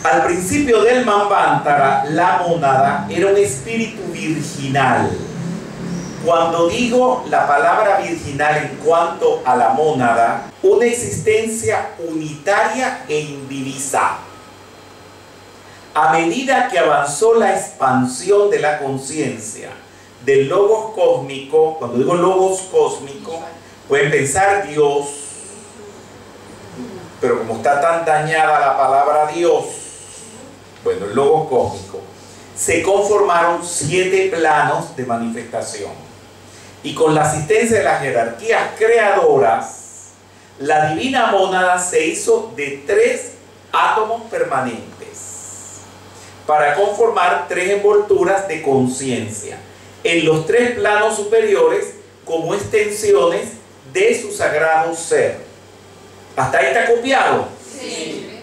Al principio del Manvantara, la mónada era un espíritu virginal. Cuando digo la palabra virginal en cuanto a la mónada, una existencia unitaria e indivisa. A medida que avanzó la expansión de la conciencia, del logos cósmico, cuando digo logos cósmico, pueden pensar Dios, pero como está tan dañada la palabra Dios, bueno, el logos cósmico, se conformaron 7 planos de manifestación. Y con la asistencia de las jerarquías creadoras, la divina mónada se hizo de 3 átomos permanentes para conformar 3 envolturas de conciencia en los 3 planos superiores como extensiones de su sagrado ser. ¿Hasta ahí está copiado? Sí.